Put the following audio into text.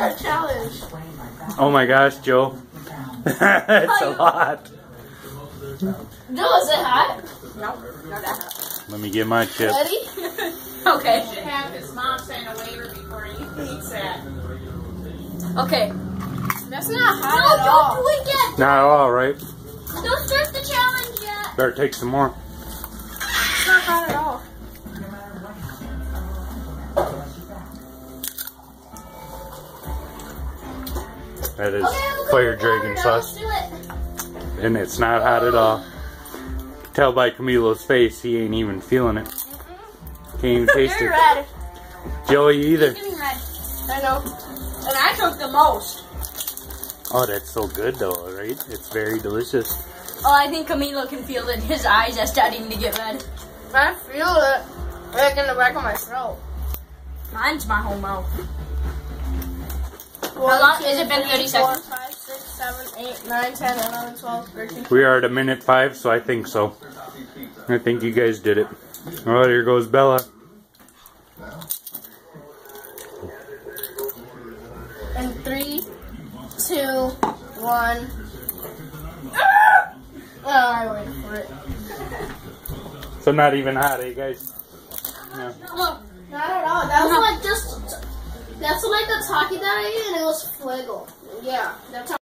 $100 challenge. Oh my gosh, Joe. It's a lot. Joe, is it hot? No, not that hot. Let me get my chip. Ready? Okay. You should have his mom sign a waiver before he eats that. Okay. That's not hot at all. Don't do it yet. Not at all, right? Don't start the challenge yet. Better take some more. It's not hot at all. That is FireDragon sauce. And it's not hot at all. Tell by Camilo's face, he ain't even feeling it. Can't even taste You're it. red. Joey either. Getting red. I know. And I took the most. Oh, that's so good though, right? It's very delicious. Oh, I think Camilo can feel it. His eyes are starting to get red. I feel it. Like in the back of my throat. Mine's my whole mouth. How long? Has it been 30 seconds? 4, 5, 6, 7, 8, 9, 10, 11, 12, 13. We are at 1:05, so I think so. I think you guys did it. Oh, here goes Bella. And 3, 2, 1. Oh, I waited for it. So not even hot, eh, guys? No. Not at all. That was like just. That's like the Taki that I ate, and it was fuego. Yeah, that's how.